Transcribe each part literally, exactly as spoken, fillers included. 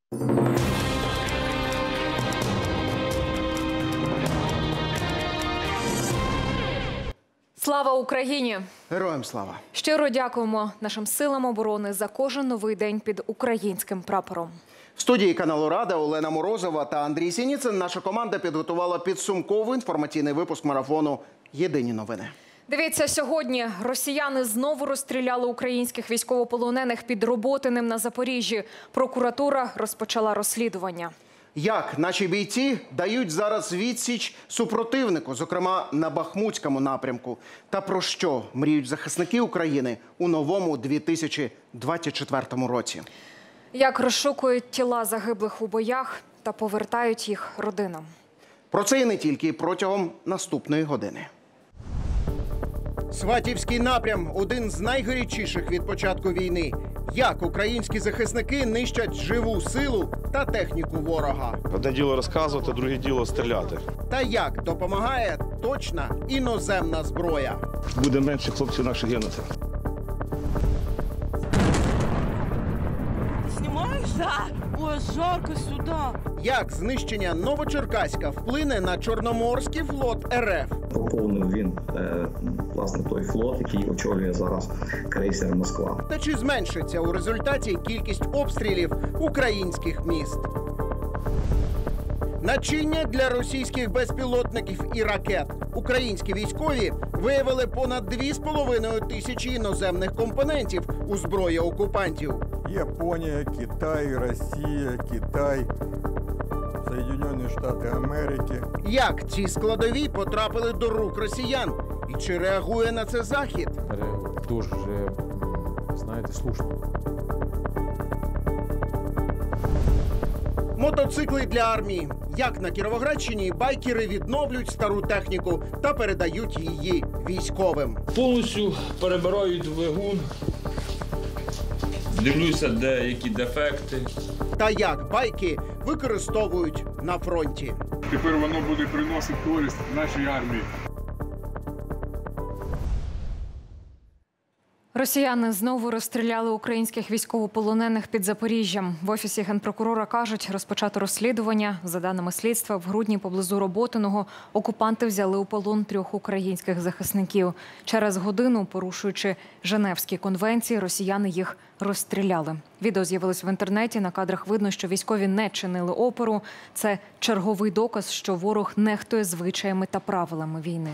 Слава Україні! Героям слава! Щиро дякуємо нашим силам оборони за кожен новий день під українським прапором. В студії каналу Рада Олена Морозова та Андрій Сініцин наша команда підготувала підсумковий інформаційний випуск марафону «Єдині новини». Дивіться, сьогодні росіяни знову розстріляли українських військовополонених під Роботиним на Запоріжжі. Прокуратура розпочала розслідування. Як наші бійці дають зараз відсіч супротивнику, зокрема на Бахмутському напрямку. Та про що мріють захисники України у новому дві тисячі двадцять четвертому році. Як розшукують тіла загиблих у боях та повертають їх родинам. Про це і не тільки протягом наступної години. Сватівський напрям – один з найгарячіших від початку війни. Як українські захисники нищать живу силу та техніку ворога. Одне діло розказувати, друге діло стріляти. Та як допомагає точна іноземна зброя. Буде менше хлопців наших гинути. Ти знімаєш? Да. Ой, жарко сюди. Як знищення Новочеркаська вплине на Чорноморський флот РФ? Поповнив він, е, власне, той флот, який очолює зараз крейсер «Москва». Та чи зменшиться у результаті кількість обстрілів українських міст? Начиння для російських безпілотників і ракет. Українські військові виявили понад дві з половиною тисячі іноземних компонентів у зброї окупантів. Японія, Китай, Росія, Китай, Сполучені Штати Америки. Як ці складові потрапили до рук росіян? І чи реагує на це Захід? Дуже, знаєте, слушно. Мотоцикли для армії. Як на Кіровоградщині байкери відновлюють стару техніку та передають її військовим. Повністю перебираю двигун, дивлюся, де які дефекти. Та як байки використовують на фронті. Тепер воно буде приносити користь нашій армії. Росіяни знову розстріляли українських військовополонених під Запоріжжям. В Офісі Генпрокурора кажуть, розпочато розслідування. За даними слідства, в грудні поблизу Роботиного окупанти взяли у полон трьох українських захисників. Через годину, порушуючи Женевські конвенції, росіяни їх розстріляли. Відео з'явилось в інтернеті. На кадрах видно, що військові не чинили опору. Це черговий доказ, що ворог нехтує звичаями та правилами війни.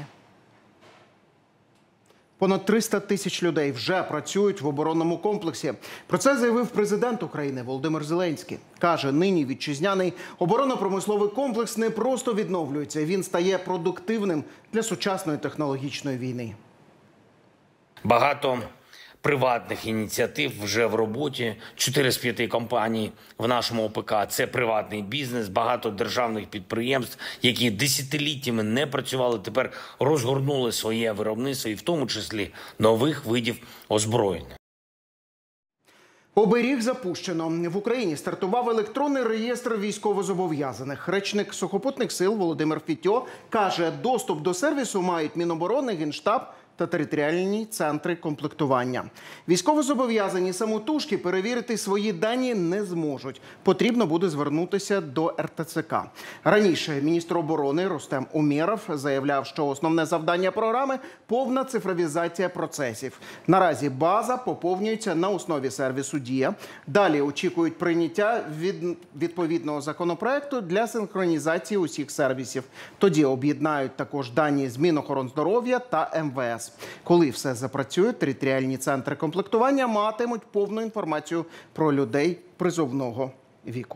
Понад триста тисяч людей вже працюють в оборонному комплексі. Про це заявив президент України Володимир Зеленський. Каже, нині вітчизняний оборонно-промисловий комплекс не просто відновлюється, він стає продуктивним для сучасної технологічної війни. Багато приватних ініціатив вже в роботі. Чотири з п'яти компаній в нашому ОПК – це приватний бізнес. Багато державних підприємств, які десятиліттями не працювали, тепер розгорнули своє виробництво, і в тому числі нових видів озброєння. Оберіг запущено. В Україні стартував електронний реєстр військовозобов'язаних. Речник Сухопутних сил Володимир Фітьо каже, доступ до сервісу мають Міноборони, Генштаб та територіальні центри комплектування. Військовозобов'язані самотужки перевірити свої дані не зможуть. Потрібно буде звернутися до ер те це ка. Раніше міністр оборони Рустем Умєров заявляв, що основне завдання програми – повна цифровізація процесів. Наразі база поповнюється на основі сервісу «Дія». Далі очікують прийняття від відповідного законопроекту для синхронізації усіх сервісів. Тоді об'єднають також дані з Мінохорондздоров'я та ем ве ес. Коли все запрацює, територіальні центри комплектування матимуть повну інформацію про людей призовного віку.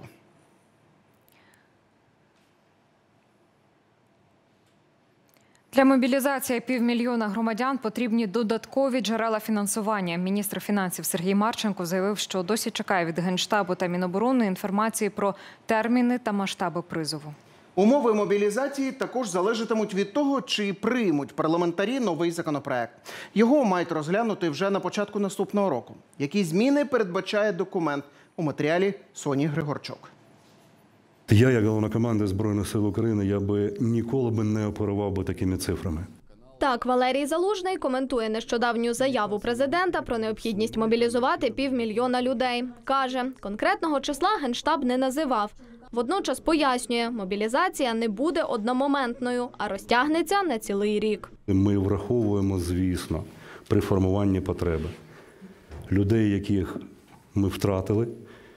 Для мобілізації півмільйона громадян потрібні додаткові джерела фінансування. Міністр фінансів Сергій Марченко заявив, що досі чекає від Генштабу та Міноборони інформації про терміни та масштаби призову. Умови мобілізації також залежатимуть від того, чи приймуть парламентарі новий законопроект. Його мають розглянути вже на початку наступного року. Які зміни передбачає документ? У матеріалі Соні Григорчук. Я, як головнокомандувач Збройних сил України, я би ніколи би не оперував би такими цифрами. Так, Валерій Залужний коментує нещодавню заяву президента про необхідність мобілізувати півмільйона людей. Каже, конкретного числа Генштаб не називав. Водночас пояснює, мобілізація не буде одномоментною, а розтягнеться на цілий рік. Ми враховуємо, звісно, при формуванні потреби. Людей, яких ми втратили,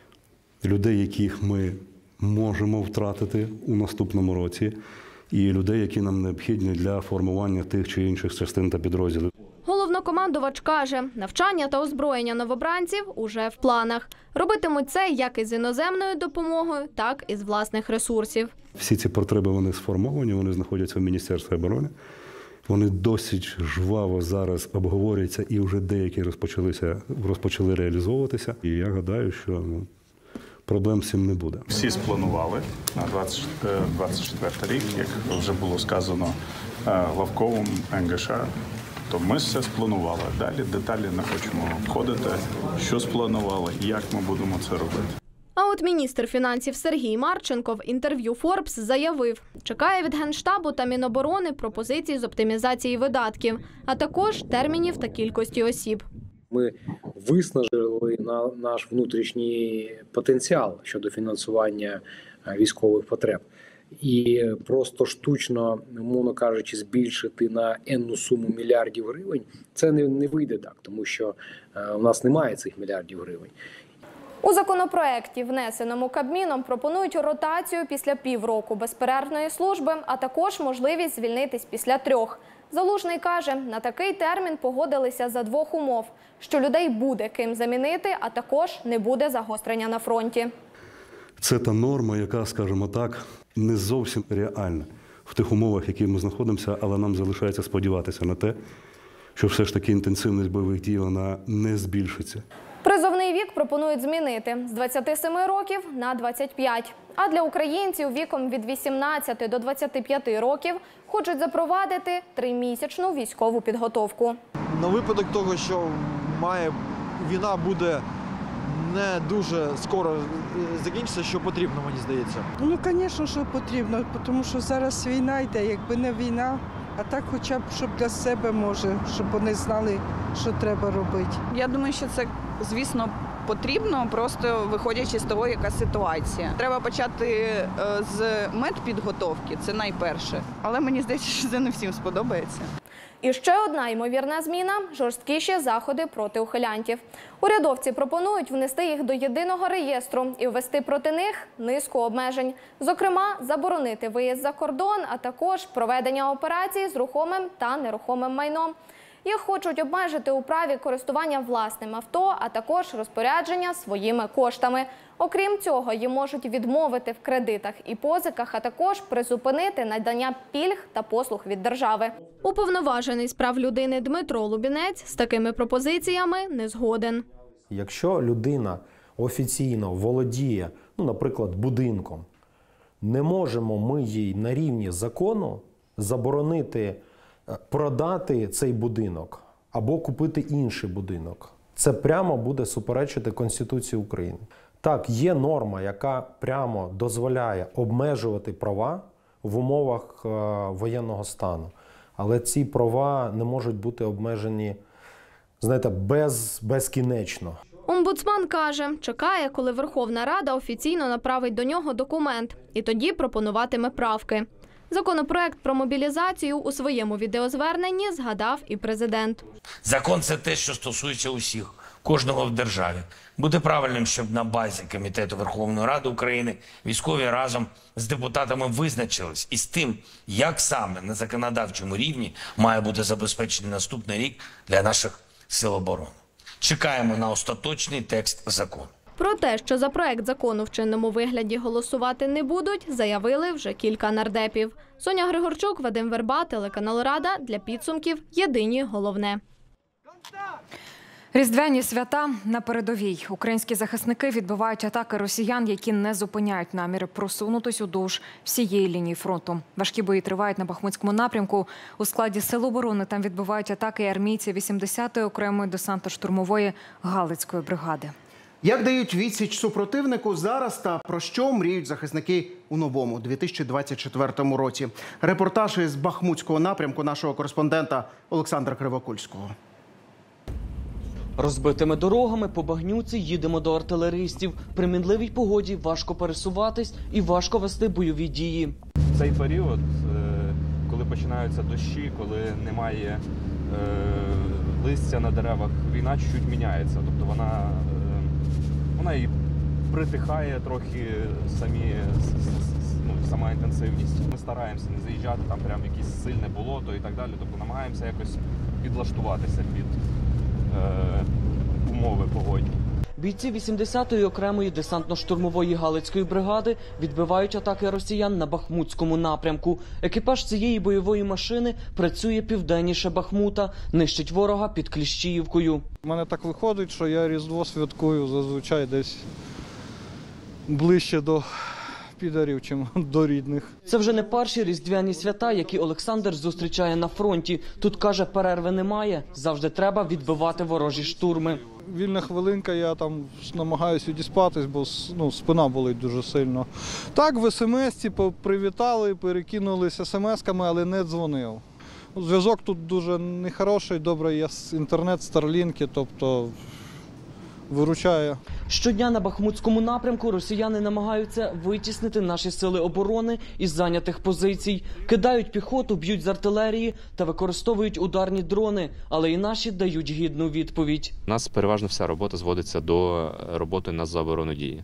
людей, яких ми можемо втратити у наступному році, і людей, які нам необхідні для формування тих чи інших частин та підрозділів. Головнокомандувач каже, навчання та озброєння новобранців уже в планах. Робитимуть це як із іноземною допомогою, так і з власних ресурсів. Всі ці потреби, вони сформовані, вони знаходяться в Міністерстві оборони. Вони досить жваво зараз обговорюються і вже деякі розпочалися, розпочали реалізовуватися. І я гадаю, що ну, проблем з цим не буде. Всі спланували на двадцять четвертий рік, як вже було сказано главковим ен ге ше. То ми все спланували. Далі деталі не хочемо входити, що спланували, як ми будемо це робити. А от міністр фінансів Сергій Марченко в інтерв'ю Форбс заявив, чекає від Генштабу та Міноборони пропозицій з оптимізації видатків, а також термінів та кількості осіб. Ми виснажили на наш внутрішній потенціал щодо фінансування військових потреб. І просто штучно, мовно кажучи, збільшити на енну суму мільярдів гривень, це не, не вийде так, тому що е, у нас немає цих мільярдів гривень. У законопроекті, внесеному Кабміном, пропонують ротацію після півроку безперервної служби, а також можливість звільнитись після трьох. Залужний каже, на такий термін погодилися за двох умов, що людей буде ким замінити, а також не буде загострення на фронті. Це та норма, яка, скажімо так, не зовсім реальна в тих умовах, в яких ми знаходимося, але нам залишається сподіватися на те, що все ж таки інтенсивність бойових дій вона не збільшиться. Призовний вік пропонують змінити з двадцяти семи років на двадцять п'ять. А для українців віком від вісімнадцяти до двадцяти п'яти років хочуть запровадити тримісячну військову підготовку. На випадок того, що має війна буде не дуже скоро закінчиться, що потрібно, мені здається. Ну, звісно, що потрібно, тому що зараз війна йде, якби не війна, а так хоча б, щоб для себе, може, щоб вони знали, що треба робити. Я думаю, що це, звісно, потрібно, просто виходячи з того, яка ситуація. Треба почати з медпідготовки, це найперше. Але мені здається, що це не всім сподобається. І ще одна ймовірна зміна – жорсткіші заходи проти ухилянтів. Урядовці пропонують внести їх до єдиного реєстру і ввести проти них низку обмежень. Зокрема, заборонити виїзд за кордон, а також проведення операцій з рухомим та нерухомим майном. Їх хочуть обмежити у праві користування власним авто, а також розпорядження своїми коштами. Окрім цього, їм можуть відмовити в кредитах і позиках, а також призупинити надання пільг та послуг від держави. Уповноважений з прав людини Дмитро Лубінець з такими пропозиціями не згоден. Якщо людина офіційно володіє, ну, наприклад, будинком, не можемо ми їй на рівні закону заборонити продати цей будинок або купити інший будинок. Це прямо буде суперечити Конституції України. Так, є норма, яка прямо дозволяє обмежувати права в умовах воєнного стану. Але ці права не можуть бути обмежені, знаєте, без, безкінечно. Омбудсман каже, чекає, коли Верховна Рада офіційно направить до нього документ, і тоді пропонуватиме правки. Законопроект про мобілізацію у своєму відеозверненні згадав і президент. Закон – це те, що стосується усіх, кожного в державі. Буде правильним, щоб на базі Комітету Верховної Ради України військові разом з депутатами визначились із тим, як саме на законодавчому рівні має бути забезпечений наступний рік для наших сил оборони. Чекаємо на остаточний текст закону. Про те, що за проект закону в чинному вигляді голосувати не будуть, заявили вже кілька нардепів. Соня Григорчук, Вадим Верба, телеканал Рада. Для підсумків єдині головне. Різдвяні свята на передовій. Українські захисники відбивають атаки росіян, які не зупиняють наміри просунутись удовж всієї лінії фронту. Важкі бої тривають на Бахмутському напрямку. У складі сил оборони там відбивають атаки армійці вісімдесятої окремої десантно-штурмової Галицької бригади. Як дають відсіч супротивнику зараз та про що мріють захисники у новому дві тисячі двадцять четвертому році? Репортаж із Бахмутського напрямку нашого кореспондента Олександра Кривокульського. Розбитими дорогами по багнюці їдемо до артилеристів. При мінливій погоді важко пересуватись і важко вести бойові дії. В цей період, коли починаються дощі, коли немає листя на деревах, війна чуть-чуть міняється. Тобто вона, вона і притихає трохи самі, ну, сама інтенсивність. Ми стараємося не заїжджати, там прям якесь сильне болото і так далі. Тобто намагаємося якось підлаштуватися під е, умови погодні. Бійці вісімдесятої окремої десантно-штурмової Галицької бригади відбивають атаки росіян на Бахмутському напрямку. Екіпаж цієї бойової машини працює південніше Бахмута, нищить ворога під Кліщіївкою. У мене так виходить, що я Різдво святкую зазвичай десь ближче до підарів, чим до рідних. Це вже не перші різдвяні свята, які Олександр зустрічає на фронті. Тут, каже, перерви немає, завжди треба відбивати ворожі штурми. Вільна хвилинка, я там намагаюся відіспатись, бо ну, спина болить дуже сильно. Так, в смс-ці привітали, перекинулися смс-ками, але не дзвонив. Зв'язок тут дуже нехороший, добре, є інтернет, старлінки, тобто виручає. Щодня на Бахмутському напрямку росіяни намагаються витіснити наші сили оборони із зайнятих позицій. Кидають піхоту, б'ють з артилерії та використовують ударні дрони, але і наші дають гідну відповідь. У нас переважно вся робота зводиться до роботи на заборону дії.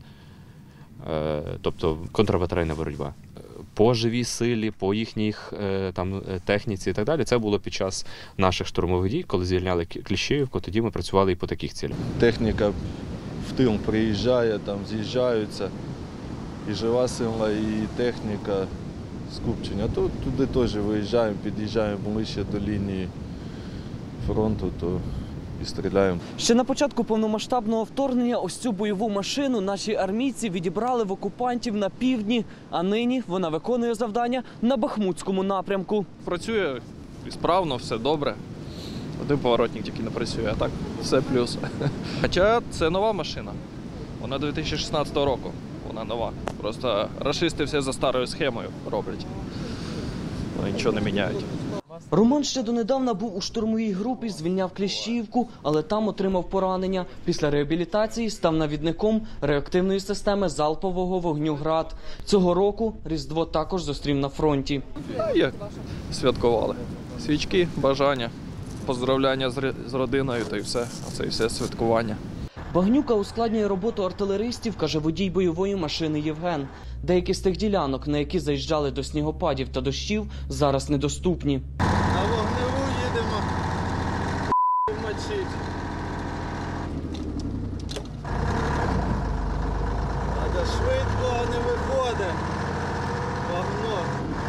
Тобто контрбатарейна боротьба. По живій силі, по їхній там техніці і так далі. Це було під час наших штурмових дій, коли звільняли Кліщіївку, тоді ми працювали і по таких цілях. Техніка в тил приїжджає, там з'їжджаються, і жива сила, і техніка, скупчення. Тут туди теж виїжджаємо, під'їжджаємо ближче до лінії фронту, то і стріляємо. Ще на початку повномасштабного вторгнення ось цю бойову машину наші армійці відібрали в окупантів на півдні, а нині вона виконує завдання на Бахмутському напрямку. Працює справно, все добре. Один поворотник тільки не працює, а так все плюс. Хоча це нова машина, вона дві тисячі шістнадцятого року, вона нова. Просто рашисти все за старою схемою роблять, вони нічого не міняють. Роман ще донедавна був у штурмовій групі, звільняв Кліщіївку, але там отримав поранення. Після реабілітації став навідником реактивної системи залпового вогню «Град». Цього року Різдво також зустрів на фронті. Як святкували? Свічки, бажання, поздравляння з родиною та й все. Це і все святкування. Багнюка ускладнює роботу артилеристів, каже водій бойової машини Євген. Деякі з тих ділянок, на які заїжджали до снігопадів та дощів, зараз недоступні. На вогневу їдемо. Мочить. Надо швидко, а не виходить. Вогно.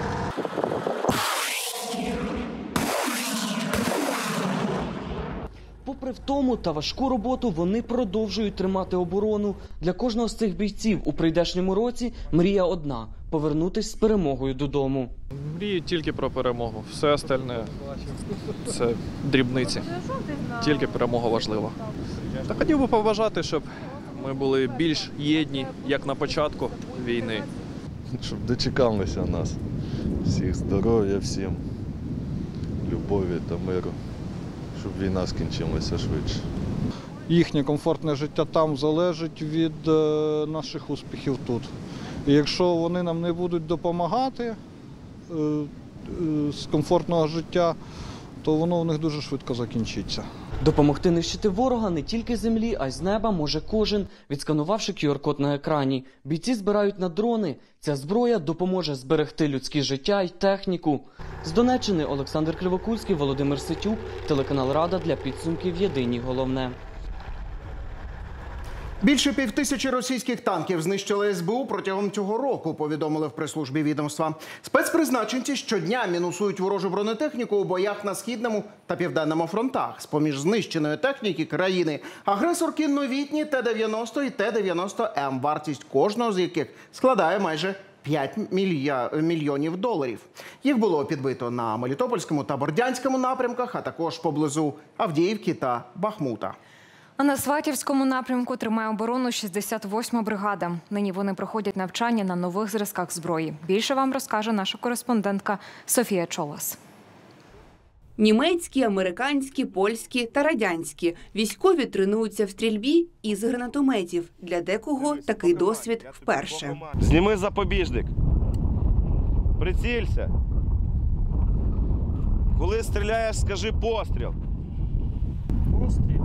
Попри втому та важку роботу, вони продовжують тримати оборону. Для кожного з цих бійців у прийдешньому році мрія одна – повернутись з перемогою додому. Мрію тільки про перемогу. Все остальне – це дрібниці. Тільки перемога важлива. Та хотів би побажати, щоб ми були більш єдні, як на початку війни. Щоб дочекалися нас. Всіх здоров'я, всім любові та миру. Щоб війна скінчилася швидше. Їхнє комфортне життя там залежить від е, наших успіхів тут. І якщо вони нам не будуть допомагати е, е, з комфортного життя, то воно у них дуже швидко закінчиться. Допомогти нищити ворога не тільки з землі, а й з неба може кожен, відсканувавши ку ар-код на екрані. Бійці збирають на дрони. Ця зброя допоможе зберегти людське життя й техніку. З Донеччини Олександр Кривокульський, Володимир Ситюк, телеканал Рада для підсумків «Єдині головне». Більше півтисячі російських танків знищили ес бе у протягом цього року, повідомили в прес-службі відомства. Спецпризначенці щодня мінусують ворожу бронетехніку у боях на Східному та Південному фронтах. З-поміж знищеної техніки країни агресорки новітні Т дев'яносто і Т дев'яносто М, вартість кожного з яких складає майже п'ять мільйонів доларів. Їх було підбито на Мелітопольському та Бордянському напрямках, а також поблизу Авдіївки та Бахмута. А на Сватівському напрямку тримає оборону шістдесят восьма бригада. Нині вони проходять навчання на нових зразках зброї. Більше вам розкаже наша кореспондентка Софія Чолас. Німецькі, американські, польські та радянські військові тренуються в стрільбі із гранатометів. Для декого такий досвід вперше. Зніми запобіжник. Прицілься. Коли стріляєш, скажи постріл. Постріл.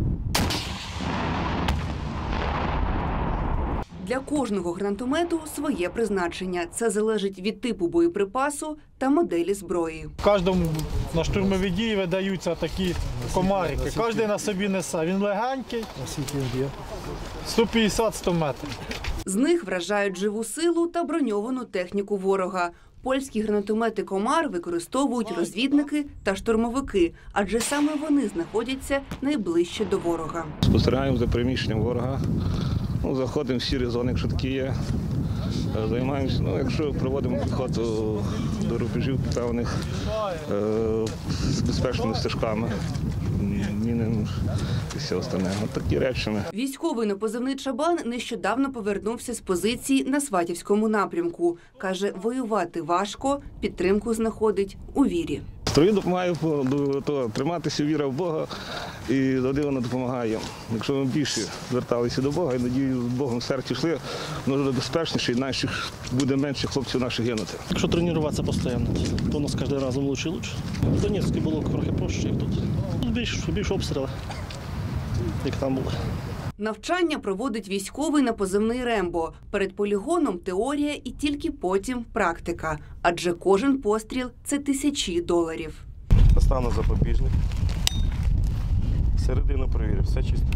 Для кожного гранатомету своє призначення. Це залежить від типу боєприпасу та моделі зброї. Кожному на штурмові дії видаються такі комарики. Кожен на собі несе. Він легенький. сто п'ятдесят - сто метрів. З них вражають живу силу та броньовану техніку ворога. Польські гранатомети «Комар» використовують розвідники та штурмовики, адже саме вони знаходяться найближче до ворога. Спостерігаємо за переміщенням ворога. Ну, заходимо в сірі зони, якщо такі є. Займаємося, ну, якщо проводимо підход до, до рубежів певних е, з безпечними стежками, міни і все остальне. От такі речі. Військовий на позивний «Чабан» нещодавно повернувся з позиції на Сватівському напрямку. Каже, воювати важко, підтримку знаходить у вірі. Строю допомагає до того, триматися, віра в Бога, і тоді вона допомагає. Якщо ми більше зверталися до Бога і надію з Богом в серці йшли, воно буде безпечніше і наших буде менше хлопців наших гинути. Якщо тренуватися постійно, то у нас кожен раз краще і краще. В Донецьку було трохи проще, як тут. Тут більше, більше обстріли, як там було. Навчання проводить військовий на позивний «Рембо». Перед полігоном теорія і тільки потім практика. Адже кожен постріл – це тисячі доларів. Достану запобіжник. Середину перевірю, все чисто.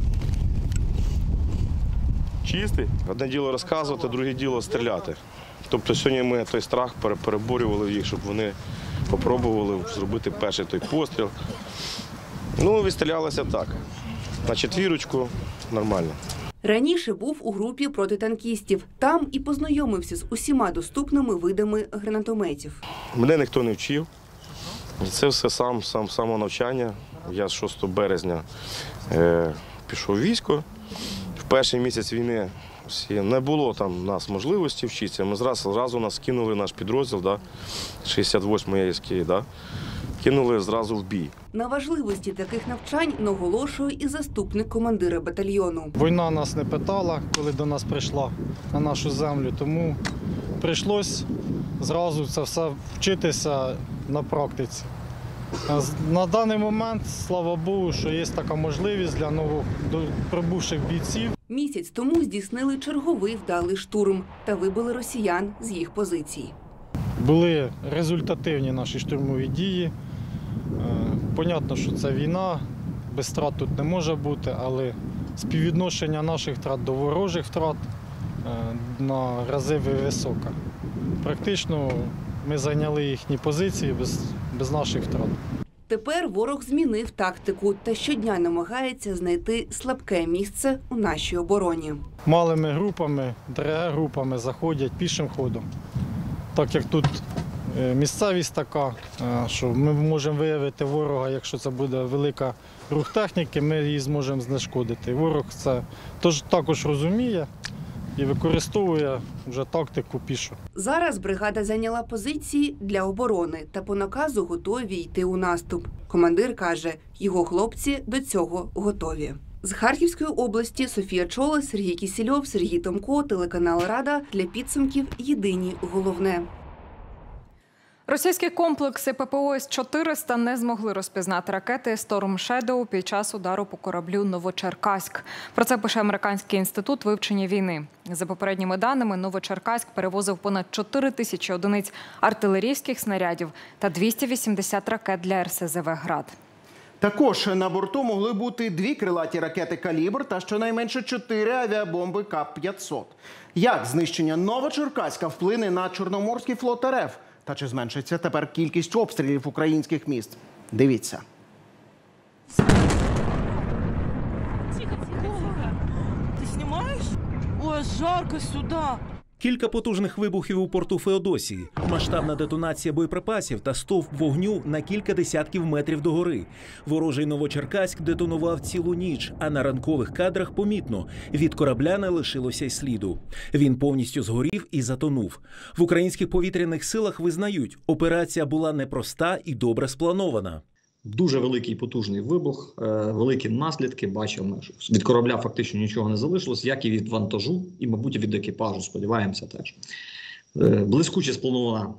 Чистий? Одне діло розказувати, друге діло стріляти. Тобто сьогодні ми той страх переборювали їх, щоб вони спробували зробити перший той постріл. Ну, відстрілялися так. На четвірочку нормально. Раніше був у групі протитанкістів. Там і познайомився з усіма доступними видами гранатометів. Мене ніхто не вчив. Це все сам, сам, само навчання. Я з шостого березня е, пішов в військо. В перший місяць війни не було там у нас можливості вчитися. Ми зразу, зразу нас кинули наш підрозділ, да, шістдесят восьмий єйський, да, кинули зразу в бій. На важливості таких навчань наголошує і заступник командира батальйону. Війна нас не питала, коли до нас прийшла на нашу землю, тому прийшлось зразу це все вчитися на практиці. На даний момент, слава Богу, що є така можливість для новоприбувших бійців. Місяць тому здійснили черговий вдалий штурм та вибили росіян з їх позицій. Були результативні наші штурмові дії. Понятно, що це війна, без втрат тут не може бути, але співвідношення наших втрат до ворожих втрат на рази високе. Практично ми зайняли їхні позиції без, без наших втрат. Тепер ворог змінив тактику та щодня намагається знайти слабке місце у нашій обороні. Малими групами, ДРГ-групами заходять пішим ходом. Так як тут місцевість така, що ми можемо виявити ворога, якщо це буде велика рух техніки, ми її зможемо знешкодити. Ворог це тож також розуміє і використовує вже тактику пішу. Зараз бригада зайняла позиції для оборони та по наказу готові йти у наступ. Командир каже, його хлопці до цього готові. З Харківської області Софія Чолас, Сергій Кісільов, Сергій Томко, телеканал «Рада». Для підсумків єдині головне. Російські комплекси ППО С чотириста не змогли розпізнати ракети Storm Shadow під час удару по кораблю «Новочеркаськ». Про це пише Американський інститут вивчення війни. За попередніми даними, «Новочеркаськ» перевозив понад чотири тисячі одиниць артилерійських снарядів та двісті вісімдесят ракет для Ер Ес Зе Ве «Град». Також на борту могли бути дві крилаті ракети «Калібр» та щонайменше чотири авіабомби Ка п'ятсот. Як знищення Новочеркаська вплине на Чорноморський флот Ер Еф? Та чи зменшиться тепер кількість обстрілів українських міст? Дивіться. Тихо, тихо. Ты снимаешь? Ой, жарко сюда. Кілька потужних вибухів у порту Феодосії, масштабна детонація боєприпасів та стовп вогню на кілька десятків метрів догори. Ворожий Новочеркаськ детонував цілу ніч, а на ранкових кадрах помітно – від корабля не лишилося й сліду. Він повністю згорів і затонув. В українських повітряних силах визнають – операція була непроста і добре спланована. Дуже великий потужний вибух, великі наслідки, бачимо, що від корабля фактично нічого не залишилось, як і від вантажу, і, мабуть, від екіпажу, сподіваємося теж. Блискуче спланована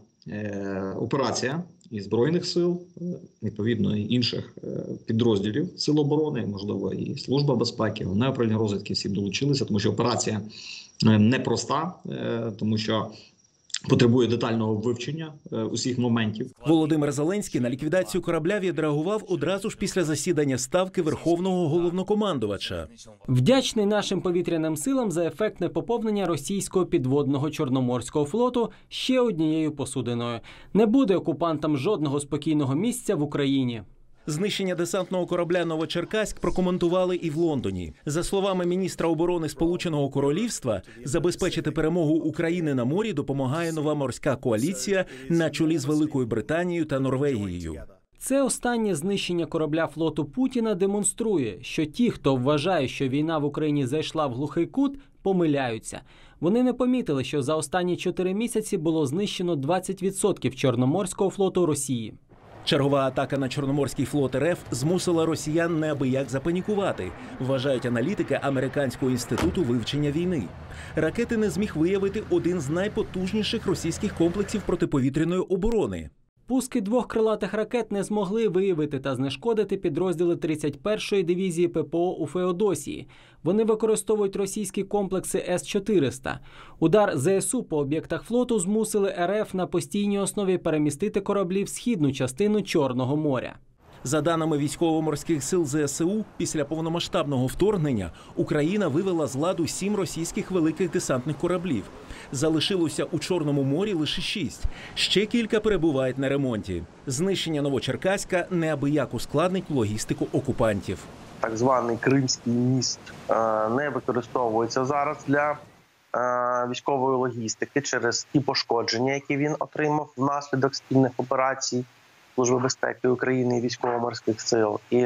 операція і Збройних сил, відповідно, і інших підрозділів Сил оборони, можливо, і Служба безпеки, Головне управління розвідки, всі долучилися, тому що операція непроста, тому що потребує детального вивчення е, усіх моментів. Володимир Зеленський на ліквідацію корабля відреагував одразу ж після засідання Ставки Верховного Головнокомандувача. Вдячний нашим повітряним силам за ефектне поповнення російського підводного Чорноморського флоту ще однією посудиною. Не буде окупантам жодного спокійного місця в Україні. Знищення десантного корабля «Новочеркаськ» прокоментували і в Лондоні. За словами міністра оборони Сполученого Королівства, забезпечити перемогу України на морі допомагає нова морська коаліція на чолі з Великою Британією та Норвегією. Це останнє знищення корабля флоту Путіна демонструє, що ті, хто вважає, що війна в Україні зайшла в глухий кут, помиляються. Вони не помітили, що за останні чотири місяці було знищено двадцять відсотків Чорноморського флоту Росії. Чергова атака на Чорноморський флот РФ змусила росіян неабияк запанікувати, вважають аналітики Американського інституту вивчення війни. Ракети не зміг виявити один з найпотужніших російських комплексів протиповітряної оборони. Пуски двох крилатих ракет не змогли виявити та знешкодити підрозділи тридцять першої дивізії ППО у Феодосії. Вони використовують російські комплекси С чотириста. Удар ЗСУ по об'єктах флоту змусили РФ на постійній основі перемістити кораблі в східну частину Чорного моря. За даними військово-морських сил ЗСУ, після повномасштабного вторгнення Україна вивела з ладу сім російських великих десантних кораблів. Залишилося у Чорному морі лише шість. Ще кілька перебувають на ремонті. Знищення Новочеркаська неабияк ускладнить логістику окупантів. Так званий Кримський міст не використовується зараз для військової логістики через ті пошкодження, які він отримав внаслідок спільних операцій Служби безпеки України і військово-морських сил. І,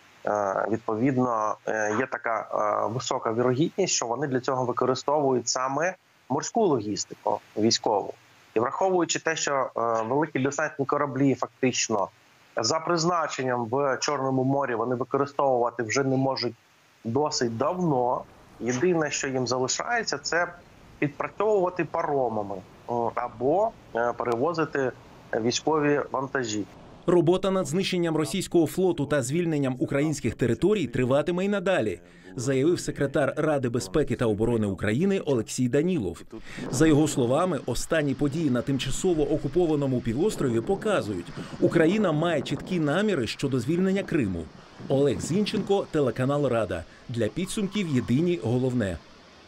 відповідно, є така висока вірогідність, що вони для цього використовують саме морську логістику військову. І враховуючи те, що великі десантні кораблі фактично за призначенням в Чорному морі вони використовувати вже не можуть досить давно, єдине, що їм залишається, це підпрацьовувати паромами або перевозити військові вантажі. Робота над знищенням російського флоту та звільненням українських територій триватиме й надалі, заявив секретар Ради безпеки та оборони України Олексій Данілов. За його словами, останні події на тимчасово окупованому півострові показують, Україна має чіткі наміри щодо звільнення Криму. Олег Зінченко, телеканал Рада. Для підсумків єдині головне.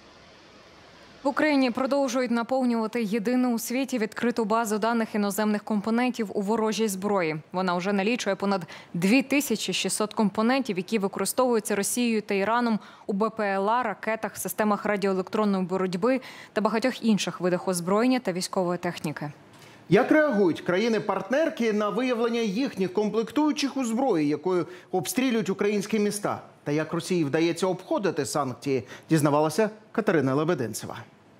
В Україні продовжують наповнювати єдину у світі відкриту базу даних іноземних компонентів у ворожій зброї. Вона вже налічує понад дві тисячі шістсот компонентів, які використовуються Росією та Іраном у БПЛА, ракетах, системах радіоелектронної боротьби та багатьох інших видах озброєння та військової техніки. Як реагують країни-партнерки на виявлення їхніх комплектуючих у зброї, якою обстрілюють українські міста? Та як Росії вдається обходити санкції, дізнавалася Катерина Лебединцева.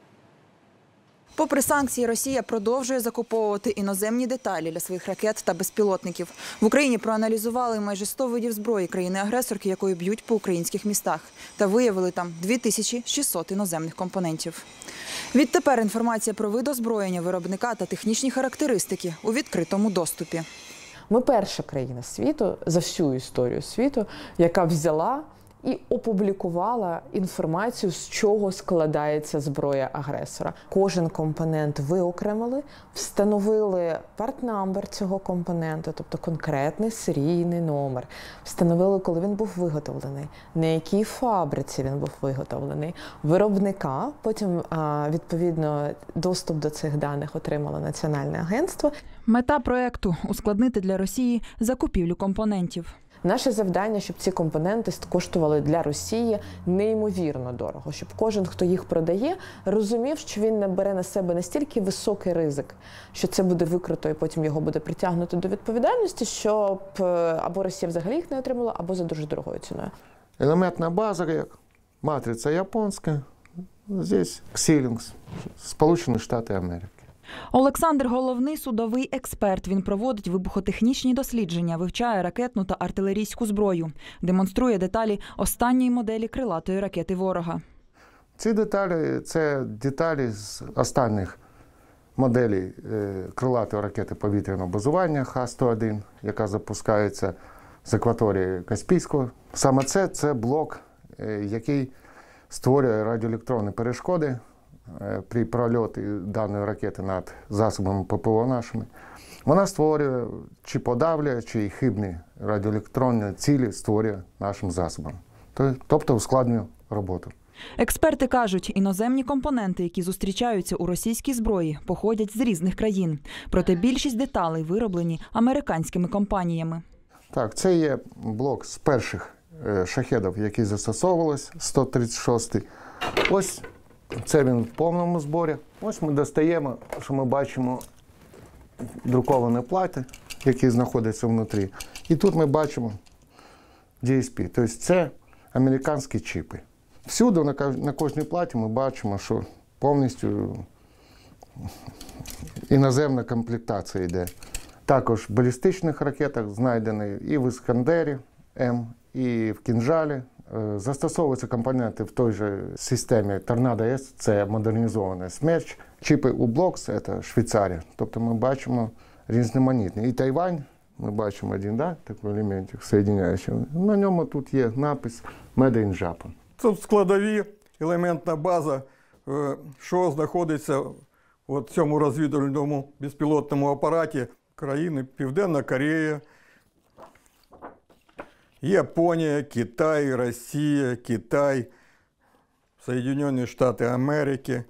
Попри санкції, Росія продовжує закуповувати іноземні деталі для своїх ракет та безпілотників. В Україні проаналізували майже сто видів зброї країни-агресорки, якою б'ють по українських містах. Та виявили там дві тисячі шістсот іноземних компонентів. Відтепер інформація про вид озброєння, виробника та технічні характеристики у відкритому доступі. Ми перша країна світу, за всю історію світу, яка взяла і опублікувала інформацію, з чого складається зброя агресора. Кожен компонент виокремили, встановили партнамбер цього компоненту, тобто конкретний серійний номер. Встановили, коли він був виготовлений, на якій фабриці він був виготовлений, виробника. Потім, відповідно, доступ до цих даних отримало Національне агентство. Мета проекту – ускладнити для Росії закупівлю компонентів. Наше завдання, щоб ці компоненти коштували для Росії неймовірно дорого, щоб кожен, хто їх продає, розумів, що він не бере на себе настільки високий ризик, що це буде викрито і потім його буде притягнуто до відповідальності, щоб або Росія взагалі їх не отримала, або за дуже дорогою ціною. Елементна база, як матриця японська, здесь Xilinx, Сполучені Штати Америки. Олександр – головний судовий експерт. Він проводить вибухотехнічні дослідження, вивчає ракетну та артилерійську зброю, демонструє деталі останньої моделі крилатої ракети ворога. Ці деталі – це деталі з останніх моделей крилатої ракети повітряного базування Х сто один, яка запускається з акваторії Каспійського. Саме це – це блок, який створює радіоелектронні перешкоди при прольоті даної ракети над засобами ППО нашими. Вона створює чи подавлює, чи хибні радіоелектронні цілі створює нашим засобам. Тобто ускладнює роботу. Експерти кажуть, іноземні компоненти, які зустрічаються у російській зброї, походять з різних країн. Проте більшість деталей вироблені американськими компаніями. Так, це є блок з перших шахедів, які застосовувалися, сто тридцять шостий. Ось це він в повному зборі. Ось ми достаємо, що ми бачимо друковані плати, які знаходяться внутрі. І тут ми бачимо ді ес пі, тобто це американські чіпи. Всюди на кожній платі ми бачимо, що повністю іноземна комплектація йде. Також в балістичних ракетах знайдені і в Іскандері М, і в Кінжалі. Застосовуються компоненти в той же системі Торнадо-С, це модернізований Смерч. Чіпи у Блокс, це Швейцарія. Тобто ми бачимо різноманітні. І Тайвань, ми бачимо один, да, такий елементик соєдиняючий. На ньому тут є напис Made in Japan. Тут складові, елементна база, що знаходиться в цьому розвідувальному безпілотному апараті країни Південна Корея, Японія, Китай, Росія, Китай, Соєдинені Штати Америки,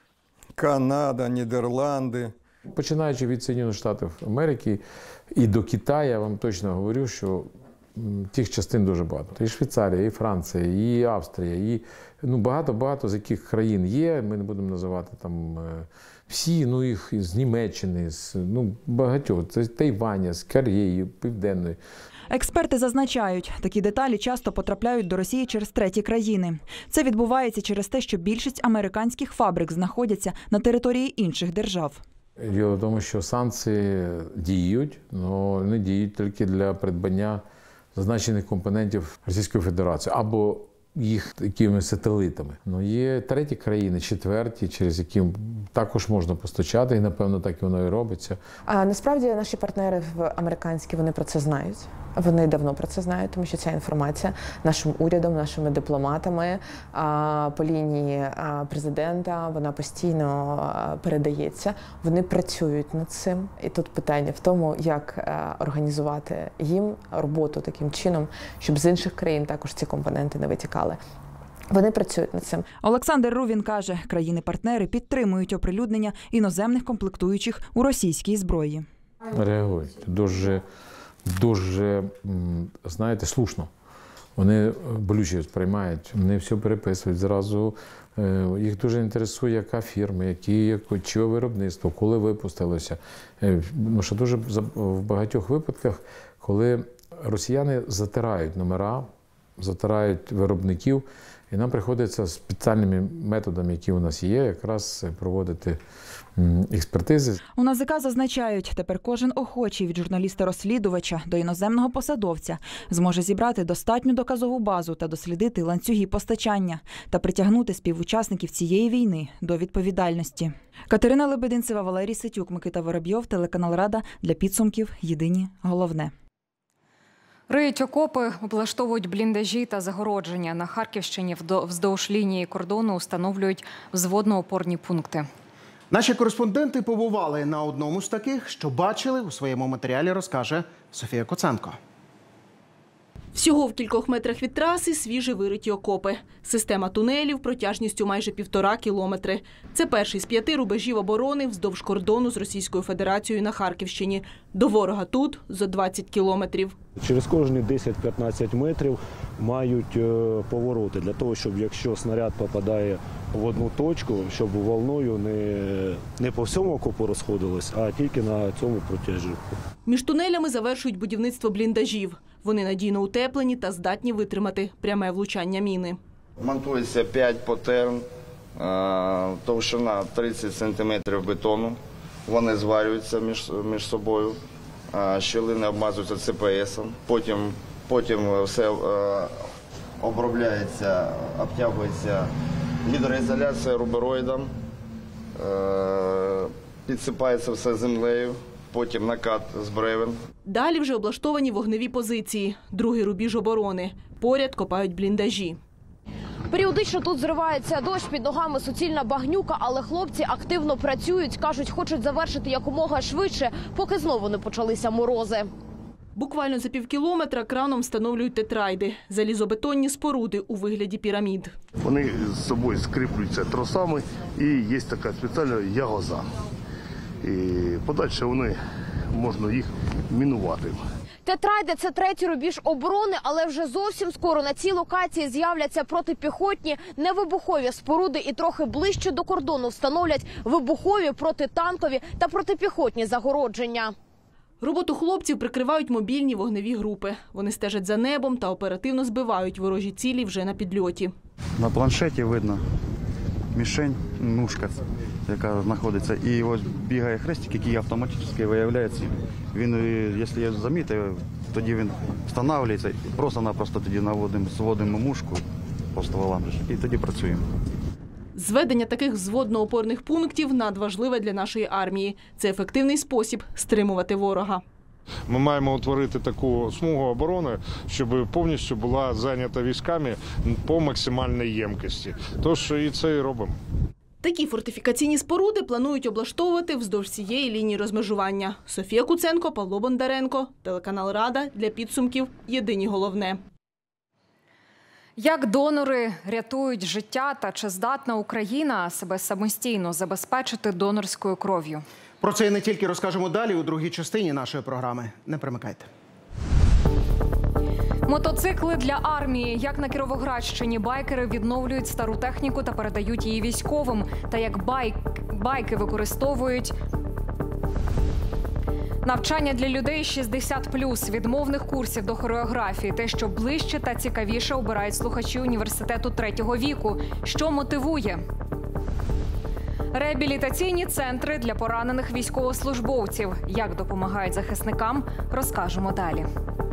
Канада, Нідерланди. Починаючи від Соєдинених Штатів Америки і до Китаю, я вам точно говорю, що тих частин дуже багато. І Швейцарія, і Франція, і Австрія, і ну, багато-багато з яких країн є, ми не будемо називати там всі, ну їх з Німеччини, з ну, багатьох, з Тайваня, з Кореї, Південної. Експерти зазначають, такі деталі часто потрапляють до Росії через треті країни. Це відбувається через те, що більшість американських фабрик знаходяться на території інших держав. Діло в тому, що санкції діють, але не діють тільки для придбання зазначених компонентів Російської Федерації або їх якимись сателитами. Ну, є треті країни, четверті, через які також можна постачати, і, напевно, так і воно і робиться. А насправді наші партнери американські, вони про це знають. Вони давно про це знають, тому що ця інформація нашим урядом, нашими дипломатами по лінії президента, вона постійно передається. Вони працюють над цим. І тут питання в тому, як організувати їм роботу таким чином, щоб з інших країн також ці компоненти не витікали. Вони працюють над цим. Олександр Рувін каже, країни-партнери підтримують оприлюднення іноземних комплектуючих у російській зброї. Реагують дуже, дуже, знаєте, слушно. Вони болюче сприймають, вони все переписують зразу. Їх дуже інтересує, яка фірма, які, чого виробництво, коли випустилося. Ну, що дуже в багатьох випадках, коли росіяни затирають номера, затирають виробників, і нам приходиться спеціальними методами, які у нас є, якраз проводити експертизи. У НАЗК зазначають, тепер кожен охочий від журналіста-розслідувача до іноземного посадовця зможе зібрати достатню доказову базу та дослідити ланцюги постачання та притягнути співучасників цієї війни до відповідальності. Катерина Лебединцева, Валерій Ситюк, Микита Воробйов, телеканал Рада. Для підсумків єдині головне. Риють окопи, облаштовують бліндажі та загородження. На Харківщині вздовж лінії кордону встановлюють взводно-опорні пункти. Наші кореспонденти побували на одному з таких, що бачили у своєму матеріалі, розкаже Софія Коценко. Всього в кількох метрах від траси свіже вириті окопи. Система тунелів протяжністю майже півтора кілометри. Це перший з п'яти рубежів оборони вздовж кордону з Російською Федерацією на Харківщині. До ворога тут зо двадцять кілометрів. Через кожні десять-п'ятнадцять метрів мають повороти для того, щоб якщо снаряд попадає в одну точку, щоб волною не, не по всьому окопу розходилось, а тільки на цьому протяжку. Між тунелями завершують будівництво бліндажів. Вони надійно утеплені та здатні витримати пряме влучання міни. Монтується п'ять потерн, товщина тридцять сантиметрів бетону. Вони зварюються між, між собою, щілини обмазуються це пе есом. Потім, потім все обробляється, обтягується гідроізоляція рубероїдом, підсипається все землею. Потім накат з бревен. Далі вже облаштовані вогневі позиції. Другий рубіж оборони. Поряд копають бліндажі. Періодично тут зривається дощ, під ногами суцільна багнюка, але хлопці активно працюють. Кажуть, хочуть завершити якомога швидше, поки знову не почалися морози. Буквально за півкілометра краном встановлюють тетрайди – залізобетонні споруди у вигляді пірамід. Вони з собою скріплюються тросами і є така спеціальна ягоза. І подальше вони, можна їх мінувати. Тетрайди – це третій рубіж оборони, але вже зовсім скоро на цій локації з'являться протипіхотні, невибухові споруди і трохи ближче до кордону встановлять вибухові, протитанкові та протипіхотні загородження. Роботу хлопців прикривають мобільні вогневі групи. Вони стежать за небом та оперативно збивають ворожі цілі вже на підльоті. На планшеті видно мішень, нушка, яка знаходиться, і ось бігає хрестик, який автоматично виявляється. Він, якщо я замітив, тоді він встановлюється, просто-напросто тоді наводимо, зводимо мушку по стволам і тоді працюємо. Зведення таких взводно-опорних пунктів надважливе для нашої армії. Це ефективний спосіб стримувати ворога. Ми маємо утворити таку смугу оборони, щоб повністю була зайнята військами по максимальній ємкості. Тож і це і робимо. Такі фортифікаційні споруди планують облаштовувати вздовж цієї лінії розмежування. Софія Куценко, Павло Бондаренко, телеканал Рада. Для підсумків єдині головне. Як донори рятують життя та чи здатна Україна себе самостійно забезпечити донорською кров'ю? Про це і не тільки розкажемо далі у другій частині нашої програми. Не перемикайте. Мотоцикли для армії. Як на Кіровоградщині байкери відновлюють стару техніку та передають її військовим. Та як байк... байки використовують... Навчання для людей шістдесят плюс, відмовних курсів до хореографії. Те, що ближче та цікавіше обирають слухачі університету третього віку. Що мотивує? Реабілітаційні центри для поранених військовослужбовців. Як допомагають захисникам, розкажемо далі.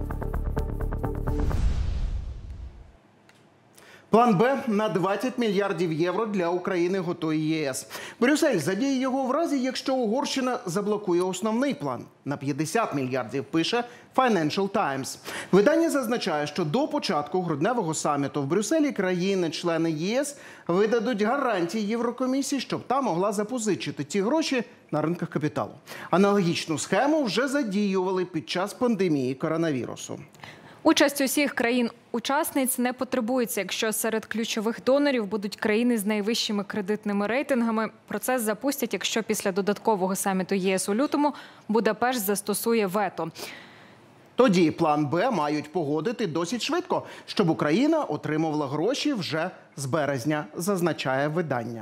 План Б на двадцять мільярдів євро для України готує ЄС. Брюссель задіє його в разі, якщо Угорщина заблокує основний план. На п'ятдесят мільярдів, пише Financial Times. Видання зазначає, що до початку грудневого саміту в Брюсселі країни-члени ЄС видадуть гарантії Єврокомісії, щоб та могла запозичити ці гроші на ринках капіталу. Аналогічну схему вже задіювали під час пандемії коронавірусу. Участь усіх країн-учасниць не потребується, якщо серед ключових донорів будуть країни з найвищими кредитними рейтингами. Процес запустять, якщо після додаткового саміту ЄС у лютому Будапешт застосує вето. Тоді план Б мають погодити досить швидко, щоб Україна отримувала гроші вже з березня, зазначає видання.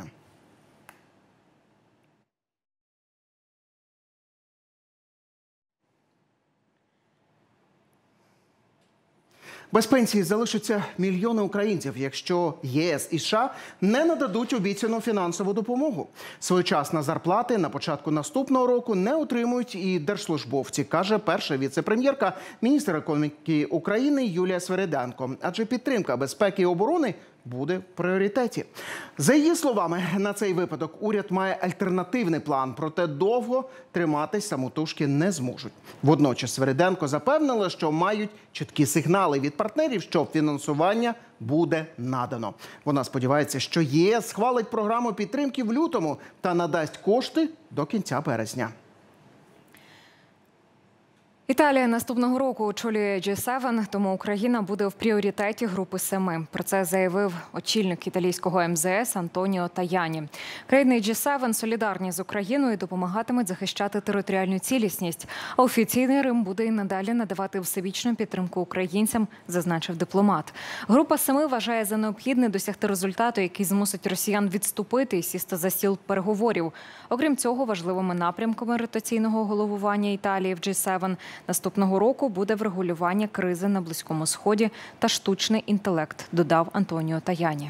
Без пенсії залишаться мільйони українців, якщо ЄС і США не нададуть обіцяну фінансову допомогу. Своєчасно зарплати на початку наступного року не отримують і держслужбовці, каже перша віце-прем'єрка, міністр економіки України Юлія Свериденко. Адже підтримка безпеки і оборони буде в пріоритеті. За її словами, на цей випадок уряд має альтернативний план, проте довго триматись самотужки не зможуть. Водночас Свериденко запевнила, що мають чіткі сигнали від партнерів, що фінансування буде надано. Вона сподівається, що ЄС схвалить програму підтримки в лютому та надасть кошти до кінця березня. Італія наступного року очолює джі севен, тому Україна буде в пріоритеті групи семи. Про це заявив очільник італійського ем зе ес Антоніо Таяні. Країни джі севен солідарні з Україною і допомагатимуть захищати територіальну цілісність. А офіційний Рим буде і надалі надавати всебічну підтримку українцям, зазначив дипломат. Група семи вважає за необхідне досягти результату, який змусить росіян відступити і сісти за стіл переговорів. Окрім цього, важливими напрямками ротаційного головування Італії в джі севен наступного року буде врегулювання кризи на Близькому Сході та штучний інтелект, додав Антоніо Таяні.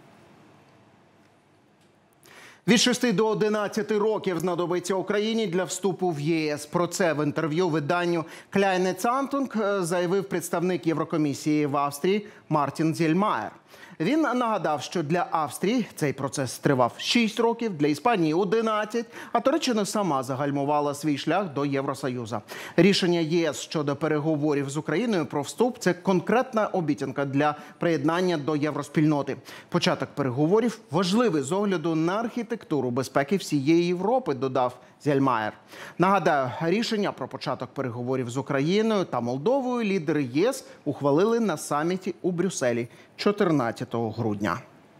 Від шести до одинадцяти років знадобиться Україні для вступу в є ес. Про це в інтерв'ю виданню Kleine Zeitung заявив представник Єврокомісії в Австрії Мартін Зельмаєр. Він нагадав, що для Австрії цей процес тривав шість років, для Іспанії – одинадцять, а Туреччина сама загальмувала свій шлях до Євросоюзу. Рішення є ес щодо переговорів з Україною про вступ – це конкретна обіцянка для приєднання до євроспільноти. Початок переговорів важливий з огляду на архітектуру безпеки всієї Європи, додав Зельмаєр. Нагадаю, рішення про початок переговорів з Україною та Молдовою лідери є ес ухвалили на саміті у Брюсселі чотирнадцятого грудня.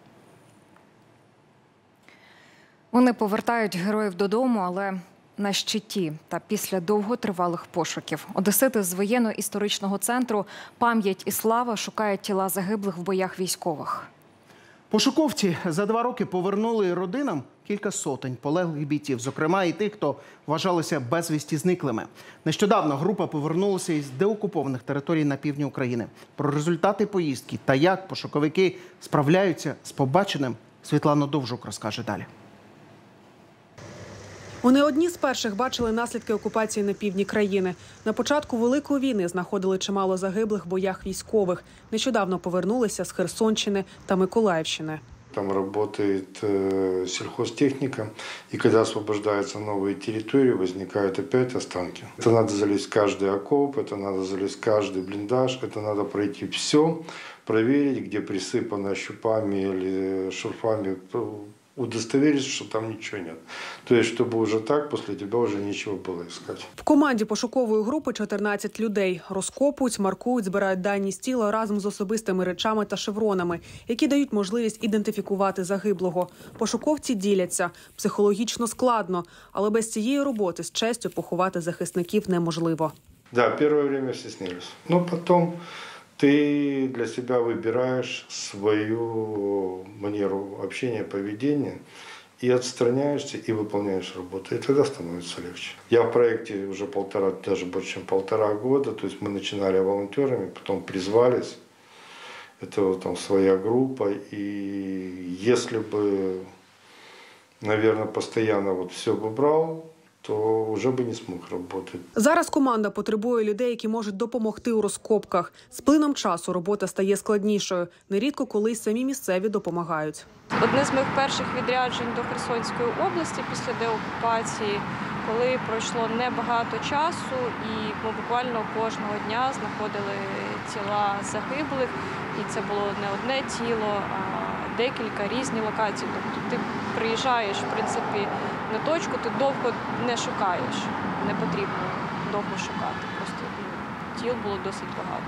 Вони повертають героїв додому, але на щиті та після довготривалих пошуків. Одесити з воєнно-історичного центру «Пам'ять і слава» шукають тіла загиблих в боях військових. Пошуковці за два роки повернули родинам кілька сотень полеглих бійців, зокрема і тих, хто вважалися безвісті зниклими. Нещодавно група повернулася із деокупованих територій на півдні України. Про результати поїздки та як пошуковики справляються з побаченим Світлана Довжук розкаже далі. Вони одні з перших бачили наслідки окупації на півдні країни. На початку Великої війни знаходили чимало загиблих в боях військових. Нещодавно повернулися з Херсонщини та Миколаївщини. Там работает э, сельхозтехника, и когда освобождаются новые территории, возникают опять останки. Это надо залезть в каждый окоп, это надо залезть в каждый блиндаж, это надо пройти все, проверить, где присыпано щупами или шурфами, удостовериться, что там ничего нет. То есть, чтобы уже так, после тебя уже нечего было искать. В команді пошукової групи чотирнадцять людей. Розкопують, маркують, збирають дані з тіла разом з особистими речами та шевронами, які дають можливість ідентифікувати загиблого. Пошуковці діляться. Психологічно складно, але без цієї роботи з честю поховати захисників неможливо. Да, перше время стеснялись. Но потом ты для себя выбираешь свою манеру общения, поведения и отстраняешься, и выполняешь работу. И тогда становится легче. Я в проекте уже полтора, даже больше, чем полтора года. То есть мы начинали волонтерами, потом призвались. Это там своя группа. И если бы, наверное, постоянно вот все бы брал, то вже б не змог працювати. Зараз команда потребує людей, які можуть допомогти у розкопках. З плином часу робота стає складнішою. Нерідко колись самі місцеві допомагають. Одне з моїх перших відряджень до Херсонської області після деокупації, коли пройшло небагато часу, і ми буквально кожного дня знаходили тіла загиблих. І це було не одне тіло, а декілька різні локації. Тобто ти приїжджаєш, в принципі, на точку, ти довго не шукаєш, не потрібно довго шукати. Просто тіл було досить багато.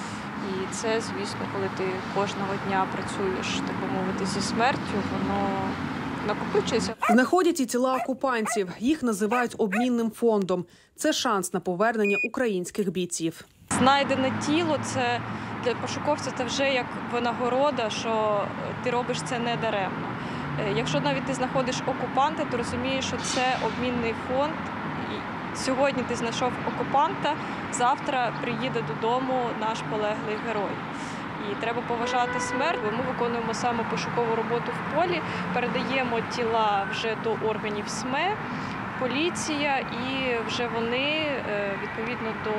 І це, звісно, коли ти кожного дня працюєш, так би мовити, зі смертю, воно накопичується. Знаходять і тіла окупантів. Їх називають обмінним фондом. Це шанс на повернення українських бійців. Знайдене тіло – це для пошуковця це вже як винагорода, що ти робиш це не даремно. Якщо навіть ти знаходиш окупанта, то розумієш, що це обмінний фонд. І сьогодні ти знайшов окупанта, завтра приїде додому наш полеглий герой. І треба поважати смерть. Ми виконуємо саме пошукову роботу в полі, передаємо тіла вже до органів СМЕ, поліція, і вже вони відповідно до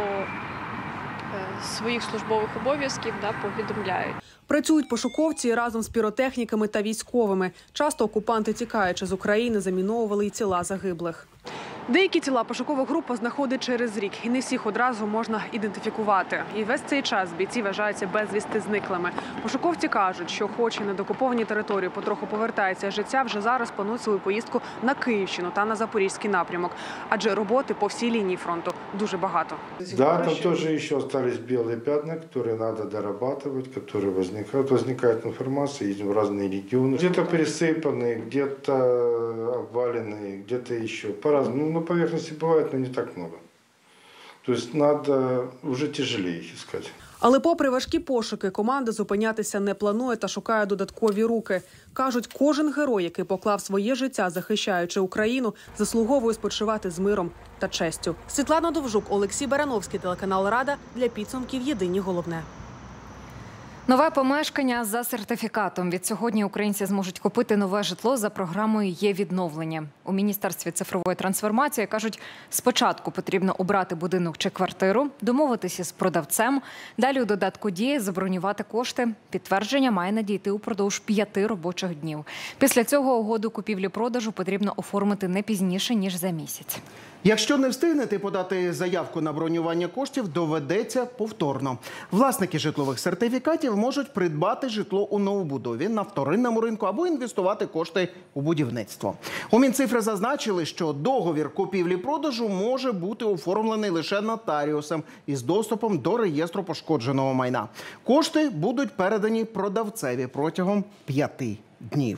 своїх службових обов'язків да, повідомляють. Працюють пошуковці разом з піротехніками та військовими. Часто окупанти, тікаючи з України, заміновували й тіла загиблих. Деякі тіла пошукова група знаходить через рік, і не всіх одразу можна ідентифікувати. І весь цей час бійці вважаються безвісти зниклими. Пошуковці кажуть, що хоч і на деокупованій території потроху повертається життя, вже зараз планують свою поїздку на Київщину та на Запорізький напрямок. Адже роботи по всій лінії фронту дуже багато. Да, там тоже еще остались белые пятна, которые надо дорабатывать, которые возникают. Возникает информация, едем в разные регионы. Где-то пересыпанные, где-то обваленные, где-то еще. По-разному. Ну, на поверхности бывает, но не так много. То есть надо уже тяжелее их искать. Але попри важкі пошуки, команда зупинятися не планує та шукає додаткові руки. Кажуть, кожен герой, який поклав своє життя, захищаючи Україну, заслуговує спочивати з миром та честю. Світлана Довжук, Олексій Барановський, телеканал Рада. Для підсумків єдині головне. Нове помешкання за сертифікатом. Від сьогодні українці зможуть купити нове житло за програмою «Є-відновлення». У Міністерстві цифрової трансформації кажуть, спочатку потрібно обрати будинок чи квартиру, домовитися з продавцем, далі у додатку «Дія» забронювати кошти. Підтвердження має надійти упродовж п'яти робочих днів. Після цього угоду купівлі-продажу потрібно оформити не пізніше, ніж за місяць. Якщо не встигнете подати заявку на бронювання коштів, доведеться повторно. Власники житлових сертифікатів можуть придбати житло у новобудові, на вторинному ринку або інвестувати кошти у будівництво. У Мінцифри зазначили, що договір купівлі-продажу може бути оформлений лише нотаріусом із доступом до реєстру пошкодженого майна. Кошти будуть передані продавцеві протягом п'яти днів.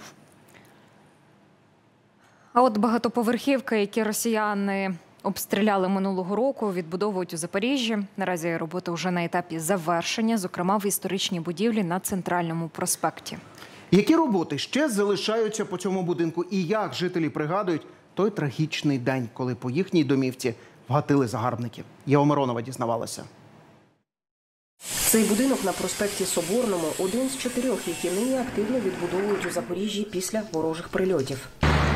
А от багатоповерхівки, які росіяни обстріляли минулого року, відбудовують у Запоріжжі. Наразі роботи вже на етапі завершення, зокрема в історичній будівлі на Центральному проспекті. Які роботи ще залишаються по цьому будинку і як жителі пригадують той трагічний день, коли по їхній домівці вгатили загарбники? Єва Миронова дізнавалася. Цей будинок на проспекті Соборному – один з чотирьох, які нині активно відбудовують у Запоріжжі після ворожих прильотів.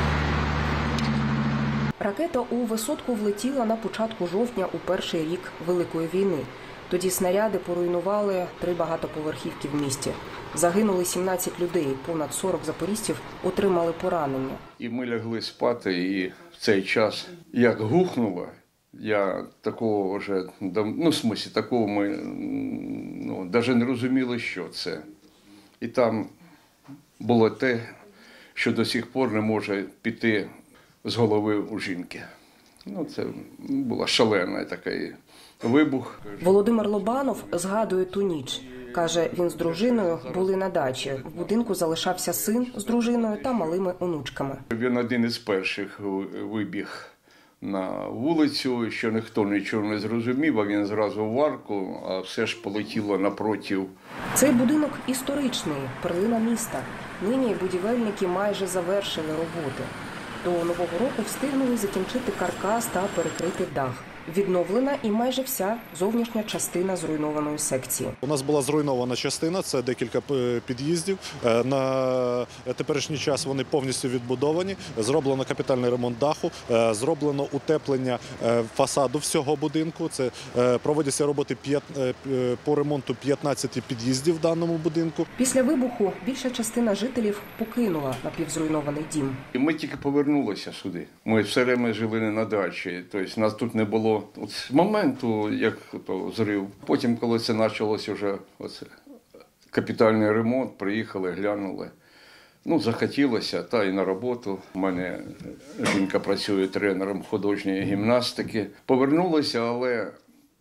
Ракета у висотку влетіла на початку жовтня у перший рік Великої війни. Тоді снаряди поруйнували три багатоповерхівки в місті. Загинули сімнадцять людей, понад сорок запоріжців отримали поранення. І ми лягли спати, і в цей час, як гухнуло, я такого вже, ну, в смислі, такого ми, ну, навіть не розуміли, що це. І там було те, що до сих пор не може піти з голови у жінки. Ну, це була шалена такий вибух. Володимир Лобанов згадує ту ніч. Каже, він з дружиною були на дачі. В будинку залишався син з дружиною та малими онучками. Він один із перших вибіг на вулицю, що ніхто нічого не зрозумів, а він зразу в арку, а все ж полетіло напротив. Цей будинок історичний, перлина міста. Нині будівельники майже завершили роботи. До Нового року встигнули закінчити каркас та перекрити дах. Відновлена і майже вся зовнішня частина зруйнованої секції. У нас була зруйнована частина, це декілька під'їздів. На теперішній час вони повністю відбудовані. Зроблено капітальний ремонт даху, зроблено утеплення фасаду всього будинку. Це проводяться роботи по ремонту п'ятнадцяти під'їздів в даному будинку. Після вибуху більша частина жителів покинула напівзруйнований дім. Ми тільки повернулися сюди. Ми все время жили не на дачі, тобто нас тут не було. От з моменту, як то зрив, потім, коли це почалося вже оце, капітальний ремонт, приїхали, глянули. Ну, захотілося, та і на роботу. У мене жінка працює тренером художньої гімнастики. Повернулися, але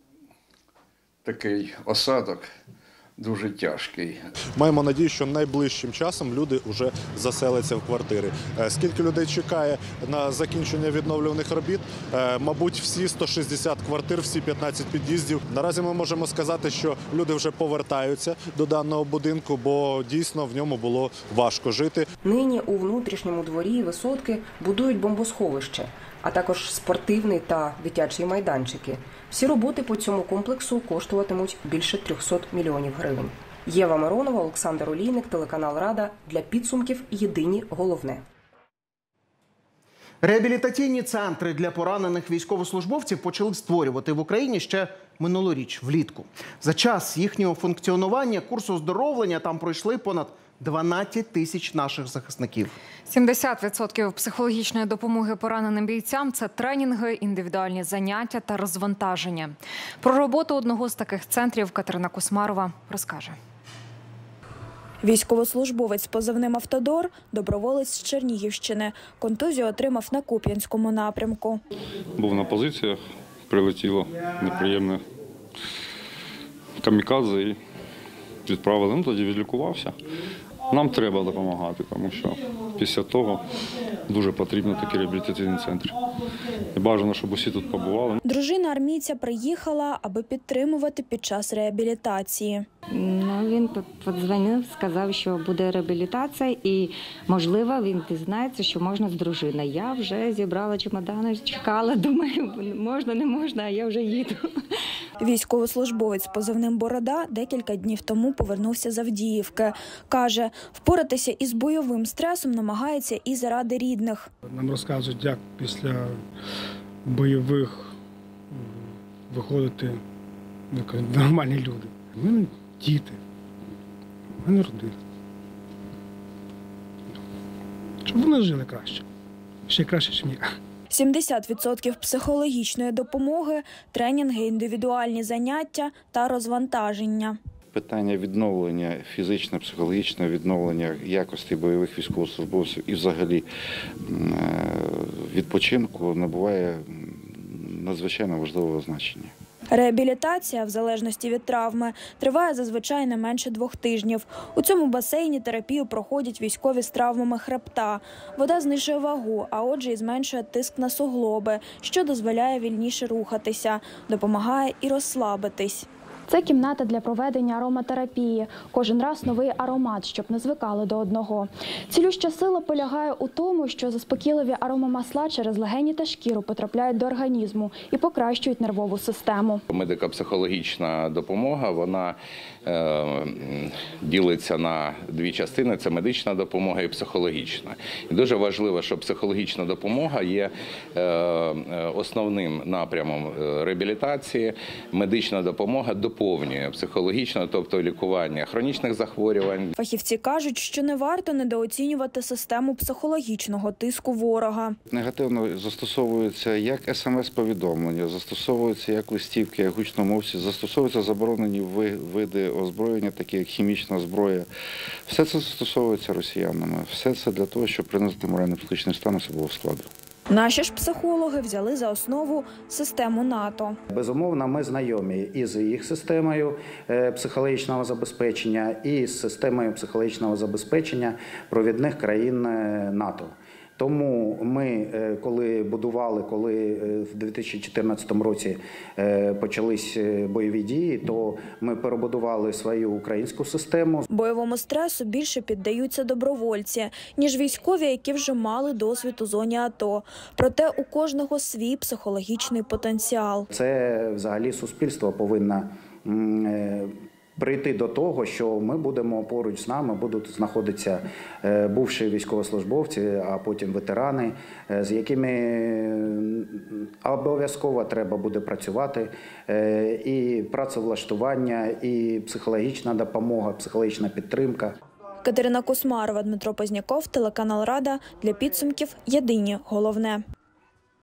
такий осадок дуже тяжкий. Маємо надію, що найближчим часом люди вже заселяться в квартири. Скільки людей чекає на закінчення відновлюваних робіт? Мабуть, всі сто шістдесят квартир, всі п'ятнадцять під'їздів. Наразі ми можемо сказати, що люди вже повертаються до даного будинку, бо дійсно в ньому було важко жити. Нині у внутрішньому дворі висотки будують бомбосховище, а також спортивний та дитячі майданчики. Всі роботи по цьому комплексу коштуватимуть більше трьохсот мільйонів гривень. Єва Миронова, Олександр Олійник, телеканал Рада. Для підсумків єдині головне. Реабілітаційні центри для поранених військовослужбовців почали створювати в Україні ще минулоріч, влітку. За час їхнього функціонування курс оздоровлення там пройшли понад дванадцять тисяч наших захисників. сімдесят відсотків психологічної допомоги пораненим бійцям – це тренінги, індивідуальні заняття та розвантаження. Про роботу одного з таких центрів Катерина Космарова розкаже. Військовослужбовець з позивним «Автодор» – доброволець з Чернігівщини. Контузію отримав на Куп'янському напрямку. Був на позиціях, прилетіло неприємне камікадзе і відправили. Ну, тоді відлікувався. Нам треба допомагати, тому що після того дуже потрібно такі реабілітаційні центри. І бажано, щоб усі тут побували. Дружина армійця приїхала, аби підтримувати під час реабілітації. Ну, він подзвонив, сказав, що буде реабілітація і, можливо, він дізнається, що можна з дружиною. Я вже зібрала чемодани, чекала, думаю, можна, не можна, а я вже їду. Військовослужбовець з позивним «Борода» декілька днів тому повернувся з Авдіївки. Каже, впоратися із бойовим стресом намагається і заради рідних. Нам розказують, як після бойових виходити нормальні люди. У мене діти, у мене родина. Щоб вони жили краще, ще краще, ніж я. сімдесят відсотків психологічної допомоги, тренінги, індивідуальні заняття та розвантаження. Питання відновлення, фізичне, психологічне відновлення якості бойових військовослужбовців і взагалі відпочинку набуває надзвичайно важливого значення. Реабілітація, в залежності від травми, триває зазвичай не менше двох тижнів. У цьому басейні терапію проходять військові з травмами хребта. Вода знижує вагу, а отже і зменшує тиск на суглоби, що дозволяє вільніше рухатися, допомагає і розслабитись. Це кімната для проведення ароматерапії. Кожен раз новий аромат, щоб не звикали до одного. Цілюща сила полягає у тому, що заспокійливі аромамасла через легені та шкіру потрапляють до організму і покращують нервову систему. Медико-психологічна допомога, вона е, ділиться на дві частини – це медична допомога і психологічна. І дуже важливо, що психологічна допомога є е, основним напрямом реабілітації, медична допомога до доповнює психологічно, тобто лікування хронічних захворювань. Фахівці кажуть, що не варто недооцінювати систему психологічного тиску ворога. Негативно застосовуються як смс-повідомлення, застосовуються як листівки, як гучномовці, застосовуються заборонені види озброєння, такі як хімічна зброя. Все це застосовується росіянами. Все це для того, щоб приносити морально-психологічний стан особового складу. Наші ж психологи взяли за основу систему НАТО. Безумовно, ми знайомі із їх системою психологічного забезпечення і з системою психологічного забезпечення провідних країн НАТО. Тому ми, коли будували, коли в дві тисячі чотирнадцятому році почались бойові дії, то ми перебудували свою українську систему. Бойовому стресу більше піддаються добровольці, ніж військові, які вже мали досвід у зоні АТО. Проте у кожного свій психологічний потенціал. Це взагалі суспільство повинно прийти до того, що ми будемо поруч з нами, будуть знаходитися бувші військовослужбовці, а потім ветерани, з якими обов'язково треба буде працювати. І працевлаштування, і психологічна допомога, психологічна підтримка. Катерина Космарова, Дмитро Позняков, телеканал «Рада». Для підсумків єдині головне.